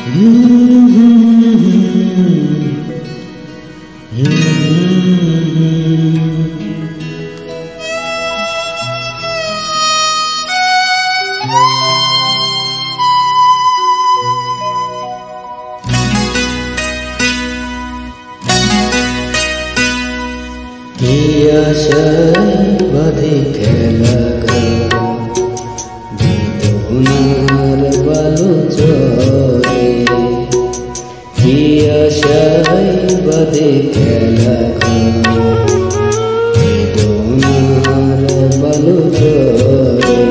বাধে খেলা বেদনার বালু চরে কি আশায় বাধে খেলা বেদনার বালু চরে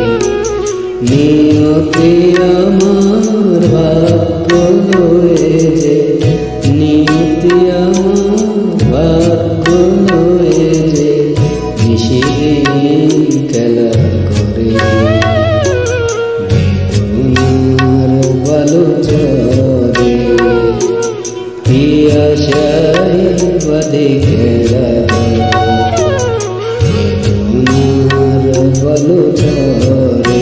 নিয়তি আমার ভাগ্য লয়ে যে নিয়তি আমার ভাগ্য লয়ে যে নিশিদিন খেলা করে বেদনার বালু চরে কি আশায় বাধে খেলা বেদনার বালু চরে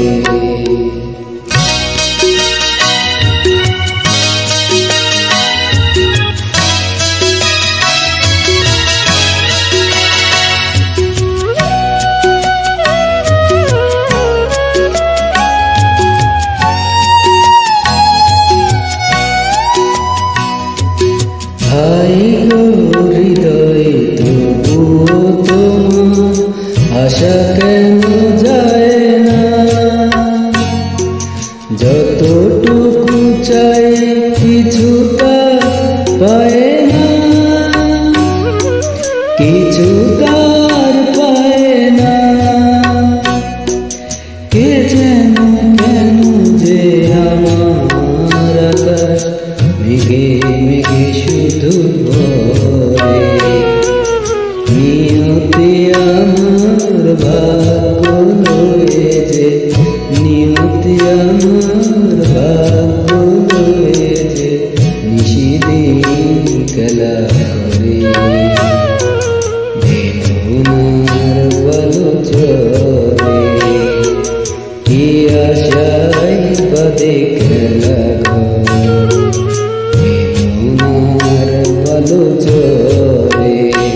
হৃদয় তবুও তোমার আশা কেন যায় না যতটুকু চাই কিছুটা পায় না কিছুটা পায় না কে যেন কেন যে আমার আকাশ মেঘে মেঘে শুধু ভরে নিয়তি আমার ভাগ্য লয়ে যে নিয়তি আমার ভাগ্য লয়ে যে নিশিদিন খেলা করে বেদনার বালু চরে কি আশায় বাধে খেলা বালু চরে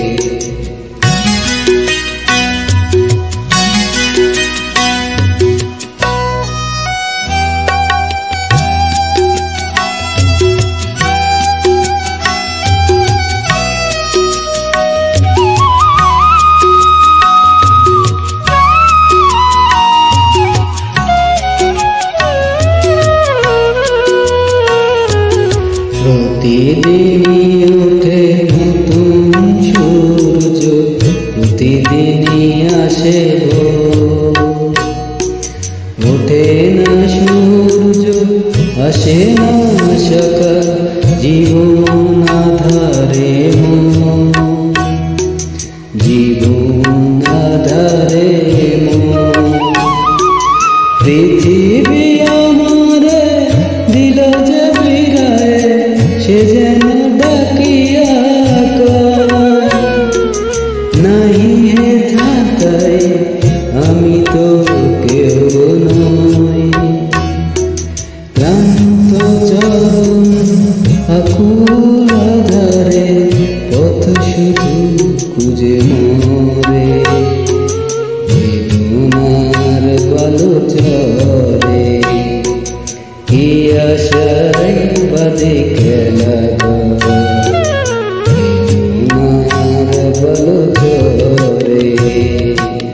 প্রতিদিনই ওঠে নতুন সূর্য প্রতিদিনই আসে ওঠে না সূর্য আসে না সকাল জীবন আধারে জীবন আধারে পৃথিবী আমারে দিল যে বিরায় সে যেন ডাকিয়া নাহি হে থাকাই আমি তো কেউ নই ক্লান্ত চরণ আকুল আধারে পথ শুধু খুঁজে মরে বেদনার বালু চরে কি আশায় বাধে খেলা বেদনার বালু চরে।